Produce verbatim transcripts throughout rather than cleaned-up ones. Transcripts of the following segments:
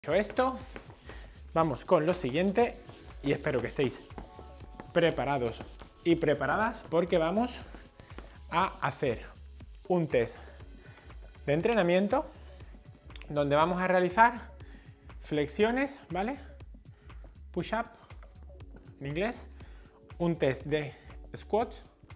Dicho esto, vamos con lo siguiente y espero que estéis preparados y preparadas porque vamos a hacer un test de entrenamiento donde vamos a realizar flexiones, ¿vale? Push-up en inglés, un test de squats,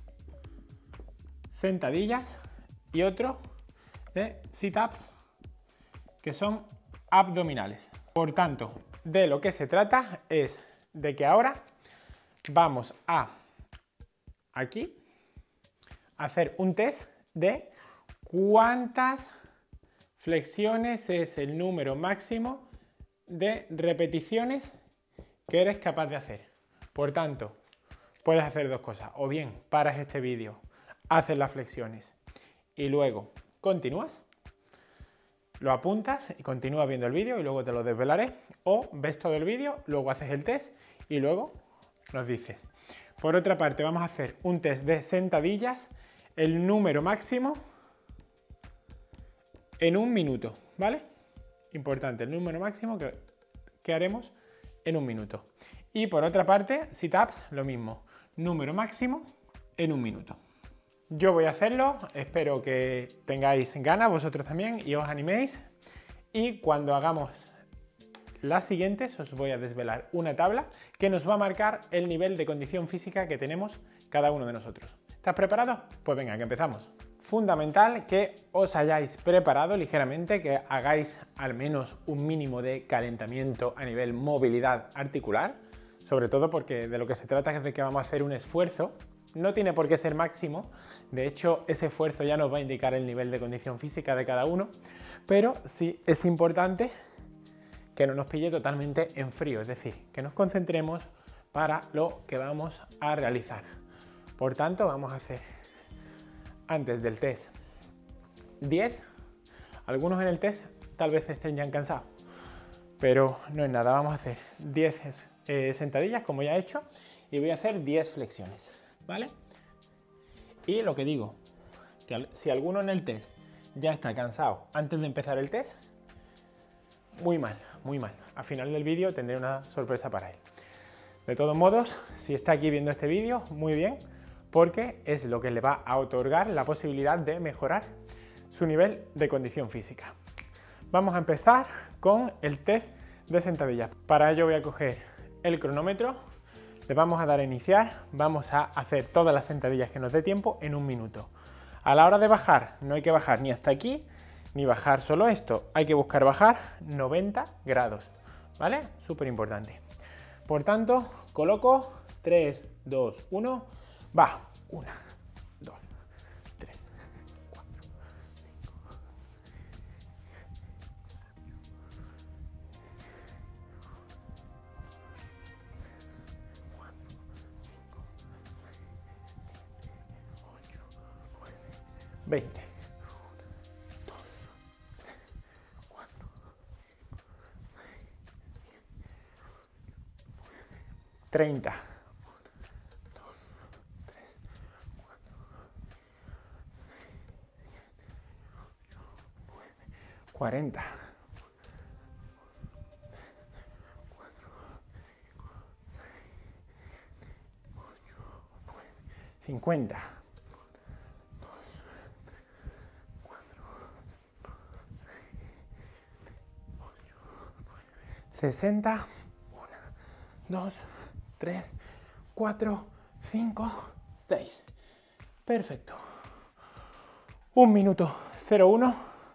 sentadillas y otro de sit-ups que son abdominales. Por tanto, de lo que se trata es de que ahora vamos a aquí hacer un test de cuántas flexiones es el número máximo de repeticiones que eres capaz de hacer. Por tanto, puedes hacer dos cosas, o bien paras este vídeo, haces las flexiones y luego continúas, lo apuntas y continúas viendo el vídeo y luego te lo desvelaré, o ves todo el vídeo, luego haces el test y luego nos dices. Por otra parte, vamos a hacer un test de sentadillas, el número máximo en un minuto, ¿vale? Importante, el número máximo que, que haremos en un minuto. Y por otra parte, sit-ups, lo mismo, número máximo en un minuto. Yo voy a hacerlo, espero que tengáis ganas vosotros también y os animéis. Y cuando hagamos las siguientes os voy a desvelar una tabla que nos va a marcar el nivel de condición física que tenemos cada uno de nosotros. ¿Estás preparado? Pues venga, que empezamos. Fundamental que os hayáis preparado ligeramente, que hagáis al menos un mínimo de calentamiento a nivel movilidad articular, sobre todo porque de lo que se trata es de que vamos a hacer un esfuerzo. No tiene por qué ser máximo, de hecho ese esfuerzo ya nos va a indicar el nivel de condición física de cada uno, pero sí es importante que no nos pille totalmente en frío, es decir, que nos concentremos para lo que vamos a realizar. Por tanto, vamos a hacer antes del test diez, algunos en el test tal vez estén ya cansados, pero no es nada, vamos a hacer diez eh, sentadillas como ya he hecho y voy a hacer diez flexiones. ¿Vale? Y lo que digo, que si alguno en el test ya está cansado antes de empezar el test, muy mal, muy mal. Al final del vídeo tendré una sorpresa para él. De todos modos, si está aquí viendo este vídeo, muy bien, porque es lo que le va a otorgar la posibilidad de mejorar su nivel de condición física. Vamos a empezar con el test de sentadillas. Para ello voy a coger el cronómetro. Le vamos a dar a iniciar, vamos a hacer todas las sentadillas que nos dé tiempo en un minuto. A la hora de bajar, no hay que bajar ni hasta aquí, ni bajar solo esto, hay que buscar bajar noventa grados, ¿vale? Súper importante. Por tanto, coloco tres, dos, uno, va. uno, dos, tres, cuatro, cinco, veinte, uno, dos, tres, cuatro, cinco, seis, siete, treinta, uno, dos, tres, cuatro, seis, siete, ocho, nueve, cuarenta, cuatro, cinco, seis, siete, ocho, nueve, cincuenta. sesenta, uno, dos, tres, cuatro, cinco, seis. Perfecto. un minuto cero uno,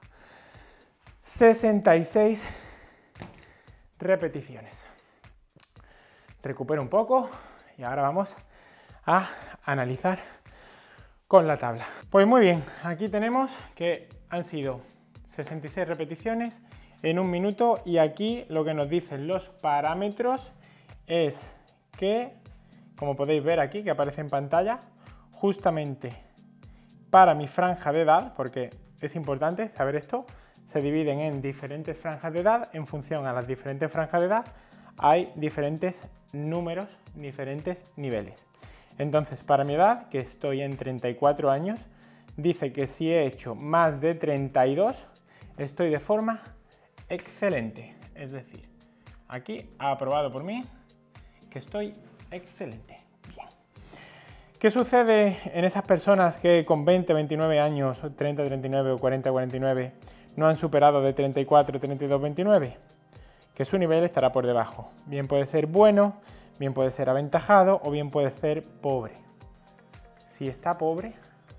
sesenta y seis repeticiones. Recupero un poco y ahora vamos a analizar con la tabla. Pues muy bien, aquí tenemos que han sido sesenta y seis repeticiones en un minuto y aquí lo que nos dicen los parámetros es que, como podéis ver aquí que aparece en pantalla, justamente para mi franja de edad, porque es importante saber esto, se dividen en diferentes franjas de edad, en función a las diferentes franjas de edad hay diferentes números, diferentes niveles. Entonces, para mi edad, que estoy en treinta y cuatro años, dice que si he hecho más de treinta y dos, estoy de forma excelente. Es decir, aquí ha aprobado por mí que estoy excelente. Bien. ¿Qué sucede en esas personas que con veinte, veintinueve años, treinta, treinta y nueve o cuarenta, cuarenta y nueve no han superado de treinta y cuatro, treinta y dos, veintinueve? Que su nivel estará por debajo. Bien puede ser bueno, bien puede ser aventajado o bien puede ser pobre. Si está pobre,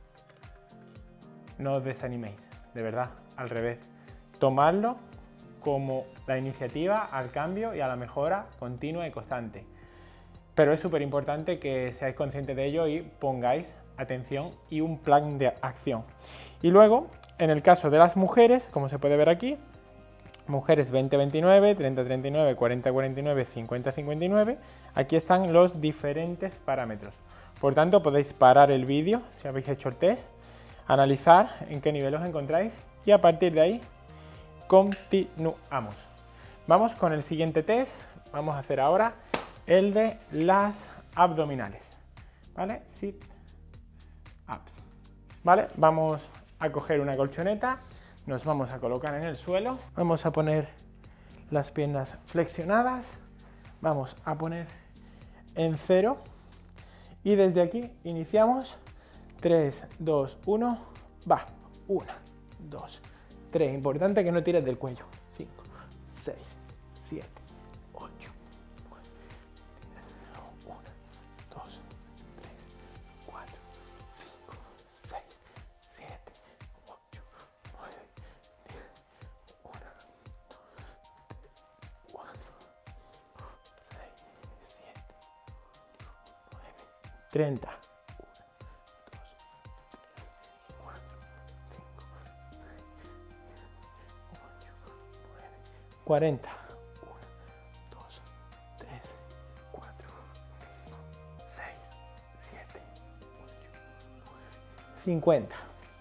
no os desaniméis, de verdad, al revés. Tomadlo como la iniciativa al cambio y a la mejora continua y constante. Pero es súper importante que seáis conscientes de ello y pongáis atención y un plan de acción. Y luego, en el caso de las mujeres, como se puede ver aquí, mujeres veinte veintinueve, treinta treinta y nueve, cuarenta cuarenta y nueve, cincuenta cincuenta y nueve, aquí están los diferentes parámetros. Por tanto, podéis parar el vídeo si habéis hecho el test, analizar en qué nivel os encontráis y a partir de ahí continuamos. Vamos con el siguiente test. Vamos a hacer ahora el de las abdominales, ¿vale? Sit ups, ¿vale? Vamos a coger una colchoneta, nos vamos a colocar en el suelo, vamos a poner las piernas flexionadas, vamos a poner en cero y desde aquí iniciamos. tres, dos, uno, va. uno, dos, tres. Importante que no tires del cuello. cinco, seis, siete, ocho, nueve, diez. uno, dos, tres, cuatro, cinco, seis, siete, ocho, nueve, diez. uno, dos, tres, cuatro, seis, siete, nueve, treinta. cuarenta. uno, dos, tres, cuatro, cinco, seis, siete, ocho, nueve, cincuenta.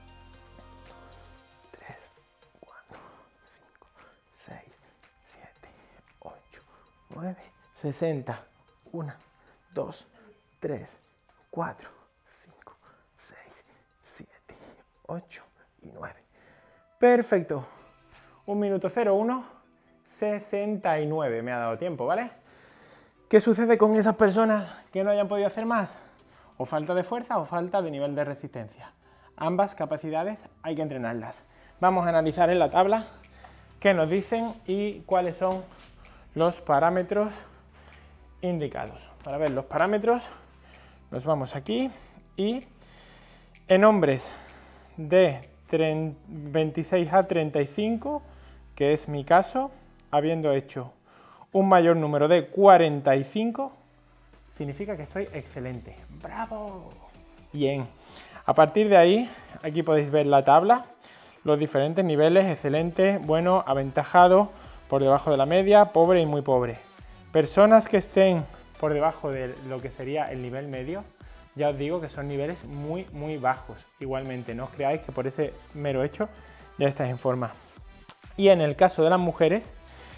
tres, cuatro, cinco, seis, siete, ocho, nueve, sesenta. uno, dos, tres, cuatro, cinco, seis, siete, ocho y nueve. Perfecto. un minuto cero uno. sesenta y nueve me ha dado tiempo, ¿vale? ¿Qué sucede con esas personas que no hayan podido hacer más? O falta de fuerza o falta de nivel de resistencia. Ambas capacidades hay que entrenarlas. Vamos a analizar en la tabla qué nos dicen y cuáles son los parámetros indicados. Para ver los parámetros nos vamos aquí y en hombres de veintiséis a treinta y cinco, que es mi caso, habiendo hecho un mayor número de cuarenta y cinco, significa que estoy excelente. ¡Bravo! Bien. A partir de ahí, aquí podéis ver la tabla, los diferentes niveles: excelente, bueno, aventajado, por debajo de la media, pobre y muy pobre. Personas que estén por debajo de lo que sería el nivel medio, ya os digo que son niveles muy, muy bajos. Igualmente, no os creáis que por ese mero hecho ya estáis en forma. Y en el caso de las mujeres,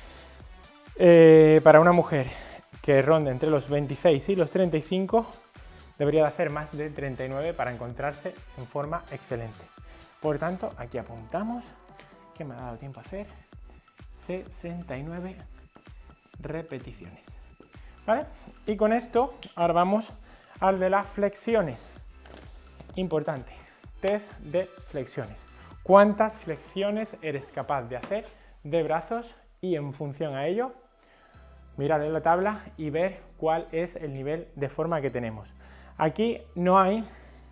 Eh, para una mujer que ronde entre los veintiséis y los treinta y cinco, debería de hacer más de treinta y nueve para encontrarse en forma excelente. Por tanto, aquí apuntamos que me ha dado tiempo a hacer sesenta y nueve repeticiones, ¿vale? Y con esto ahora vamos al de las flexiones. Importante, test de flexiones. ¿Cuántas flexiones eres capaz de hacer de brazos? Y en función a ello, mirar en la tabla y ver cuál es el nivel de forma que tenemos. Aquí no hay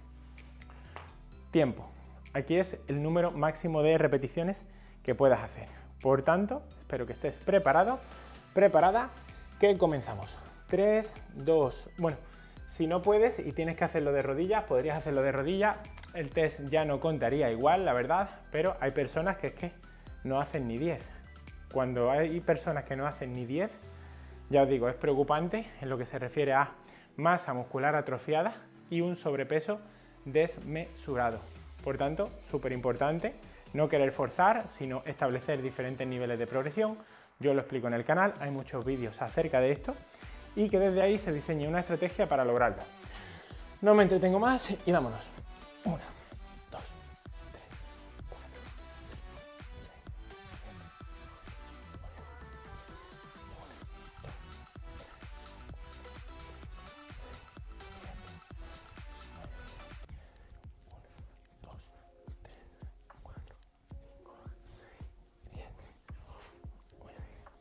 tiempo. Aquí es el número máximo de repeticiones que puedas hacer. Por tanto, espero que estés preparado, preparada, que comenzamos. tres, dos, bueno, si no puedes y tienes que hacerlo de rodillas, podrías hacerlo de rodillas. El test ya no contaría igual, la verdad, pero hay personas que es que no hacen ni diez. Cuando hay personas que no hacen ni diez, ya os digo, es preocupante en lo que se refiere a masa muscular atrofiada y un sobrepeso desmesurado. Por tanto, súper importante no querer forzar, sino establecer diferentes niveles de progresión. Yo lo explico en el canal, hay muchos vídeos acerca de esto y que desde ahí se diseñe una estrategia para lograrlo. No me entretengo más y vámonos. Una, dos, tres, cuatro, cinco, seis, siete, ocho,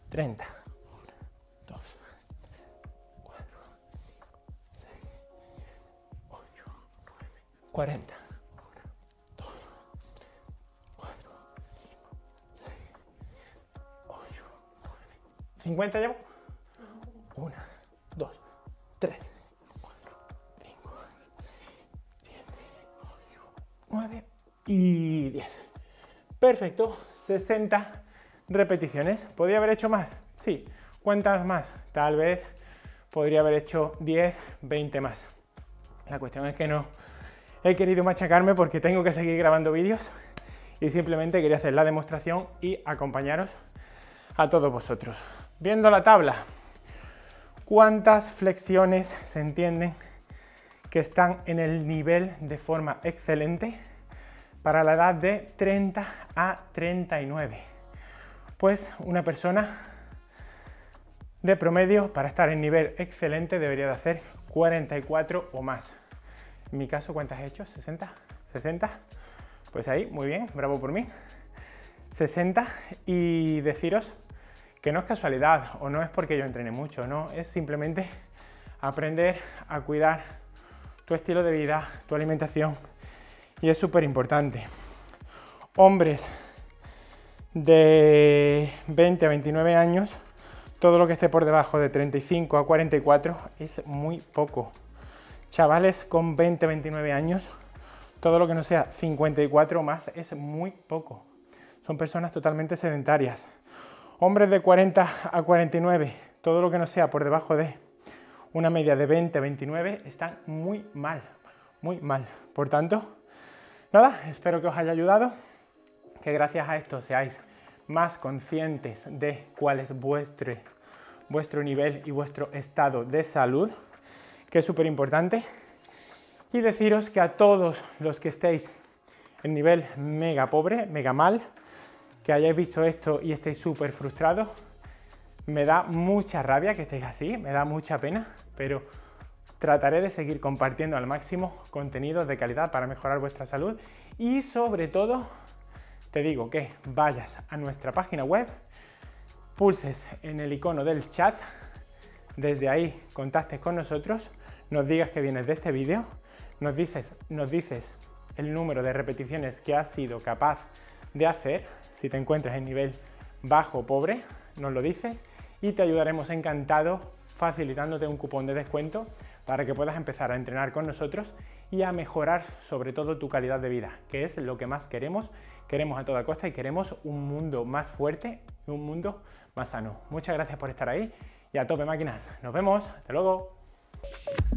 treinta, dos, cuatro, seis, ocho, nueve, cuarenta, dos, cuatro, seis, ocho, nueve, cincuenta llevo. uno, dos, tres, cuatro, cinco, seis, siete, ocho, nueve y diez. Perfecto, sesenta repeticiones. ¿Podría haber hecho más? Sí. ¿Cuántas más? Tal vez podría haber hecho diez, veinte más. La cuestión es que no he querido machacarme porque tengo que seguir grabando vídeos y simplemente quería hacer la demostración y acompañaros a todos vosotros. Viendo la tabla, ¿cuántas flexiones se entienden que están en el nivel de forma excelente para la edad de treinta a treinta y nueve? Pues una persona de promedio para estar en nivel excelente debería de hacer cuarenta y cuatro o más. En mi caso, ¿cuántas he hecho? ¿sesenta? ¿sesenta? Pues ahí, muy bien, bravo por mí. sesenta, y deciros que no es casualidad o no es porque yo entrene mucho, no, es simplemente aprender a cuidar tu estilo de vida, tu alimentación, y es súper importante. Hombres de veinte a veintinueve años, todo lo que esté por debajo de treinta y cinco a cuarenta y cuatro es muy poco. Chavales con veinte a veintinueve años, todo lo que no sea cincuenta y cuatro o más es muy poco. Son personas totalmente sedentarias. Hombres de cuarenta a cuarenta y nueve, todo lo que no sea por debajo de una media de veinte a veintinueve están muy mal, muy mal. Por tanto, nada, espero que os haya ayudado, que gracias a esto seáis más conscientes de cuál es vuestro, vuestro nivel y vuestro estado de salud, que es súper importante. Y deciros que a todos los que estéis en nivel mega pobre, mega mal, que hayáis visto esto y estéis súper frustrados, me da mucha rabia que estéis así, me da mucha pena, pero trataré de seguir compartiendo al máximo contenidos de calidad para mejorar vuestra salud y sobre todo te digo que vayas a nuestra página web, pulses en el icono del chat, desde ahí contactes con nosotros, nos digas que vienes de este vídeo, nos dices, nos dices el número de repeticiones que has sido capaz de hacer, si te encuentras en nivel bajo o pobre, nos lo dices y te ayudaremos encantado facilitándote un cupón de descuento para que puedas empezar a entrenar con nosotros y a mejorar sobre todo tu calidad de vida, que es lo que más queremos, queremos a toda costa y queremos un mundo más fuerte y un mundo más sano. Muchas gracias por estar ahí y a tope máquinas, nos vemos, hasta luego.